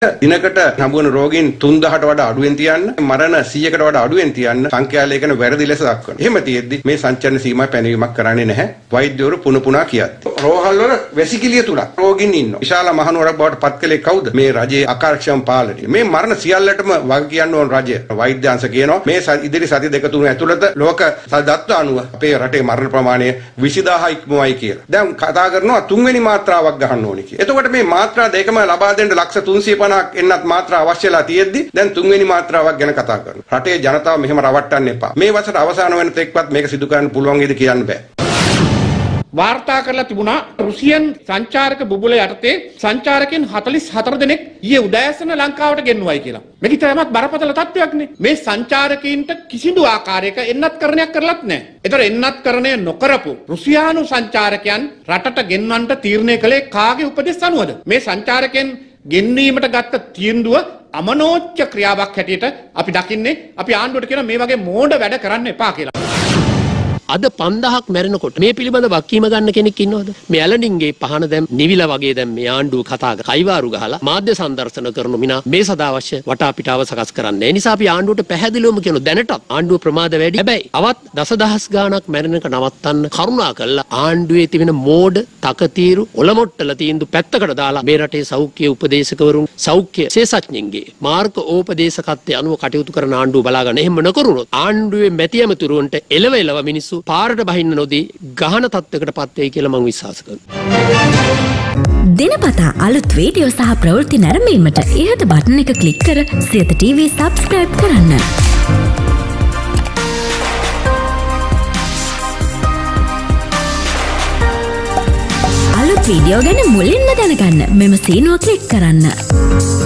දිනකට හම්බුන රෝගීන් 3000ට වඩා අඩුවෙන් තියන්න, මරණ 100කට වඩා අඩුවෙන් තියන්න සංඛ්‍යාලේඛන වැරදි ලෙස දක්වනවා. එහෙම තියෙද්දි මේ සංචරණ සීමා පැනවීමක් කරන්නේ නැහැ. වෛද්‍යවරු පුන පුනා කියත්. රෝහල් වල වැසිකිළිය තුලක් රෝගීන් ඉන්නවා. විශාල මහනුවරක් බවට පත් කළේ කවුද? මේ රජයේ අකාර්යක්ෂම පාලනය. මේ මරණ සියල්ලටම වග කියන්න ඕන රජය. වෛද්‍ය අංශ කියනවා මේ ඉදිරි සති දෙක තුන ඇතුළත ලෝක දත්ත අනුව අපේ රටේ මරණ ප්‍රමාණය 20000 ඉක්මවයි කියලා. දැන් කතා කරනවා තුන්වෙනි මාත්‍රාවක් ගන්න ඕනේ කියලා. එතකොට මේ මාත්‍රා දෙකම ලබා දෙන්න ලක්ෂ 350ක් එන්නත් මාත්‍රා අවශ්‍යලා තියෙද්දි දැන් තුන්වෙනි මාත්‍රාවක් ගැන කතා කරනවා. රටේ ජනතාව මෙහෙම රවට්ටන්න එපා. මේ වසර අවසාන වෙන තෙක්වත් මේක සිදු කරන්න පුළුවන් වේද කියන්න බෑ. වාර්තා කරලා තිබුණා රුසියන් සංචාරක බුබුල යටතේ සංචාරකයන් 44 දෙනෙක් ඊයේ උදෑසන ලංකාවට ගෙන්වයි කියලා. මේක තරමත් බරපතල තත්ත්වයක්නේ. මේ සංචාරකයින්ට කිසිදු ආකාරයක එන්නත්කරණයක් කරලත් නැහැ. ඒතර එන්නත්කරණය නොකරපු රුසියානු සංචාරකයන් රටට ගෙන්වන්නට තීරණය කළේ කාගේ උපදෙස් අනුවද? මේ සංචාරකයන් ගෙන්වීමට ගත්ත තීන්දුව අමනෝච්ච ක්‍රියාවක් හැටියට අපි දකින්නේ. අපි ආණ්ඩුවට කියන මේ වගේ මෝඩ වැඩ කරන්න එපා කියලා. අද 5000ක් මැරෙනකොට මේ පිළිබඳ වක්කීම ගන්න කෙනෙක් ඉන්නවද? මේ ඇලනින්ගේ පහන දැන් නිවිලා වගේ දැන් මේ ආණ්ඩුව කතා කයිවාරු ගහලා මාධ්‍ය සංදර්ශන කරන මිනා මේ සදාවශ්‍ය වටාපිටාව සකස් කරන්නේ. ඒ නිසා අපි ආණ්ඩුවට පැහැදිලිවම කියන දැනටත් ආණ්ඩුව ප්‍රමාද වැඩි. හැබැයි අවත් දසදහස් ගාණක් මැරෙනක නවත්තන්න කරුණා කළා ආණ්ඩුවේ තිබෙන මෝඩ තකතිරු ඔලොමොට්ටල තීන්දු පැත්තකට දාලා මේ රටේ සෞඛ්‍ය උපදේශකවරුන් සෞඛ්‍ය විශේෂඥයින්ගේ මාර්ග ඕපදේශකත්වයේ අනුව කටයුතු කරන ආණ්ඩුව බලාගන්න. එහෙම නොකරුණොත් ආණ්ඩුවේ මැති ඇමතුරුන්ට එලව මිනිස්සු පාරට බහින්න නොදී ගහන තත්ත්වයකට පත් වෙයි කියලා මම විශ්වාස කරනවා. දිනපතා අලුත් වීඩියෝ සහ ප්‍රවෘත්ති නැරඹීමට ඉහත බටන් එක ක්ලික් කර සියත TV subscribe කරන්න. අලුත් වීඩියෝ ගැන මුලින්ම දැනගන්න මෙම සීනුව ක්ලික් කරන්න.